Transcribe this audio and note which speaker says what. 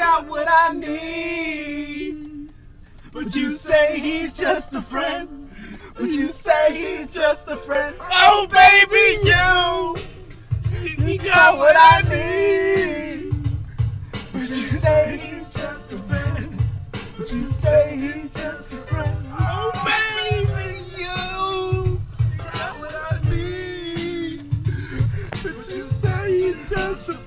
Speaker 1: got what I need. But you say he's just a friend. But you say he's just a friend. Oh, baby, you got what I need. But you say he's just a friend. But you say he's just a friend. Oh, baby, you got what I need. But you say he's just a friend.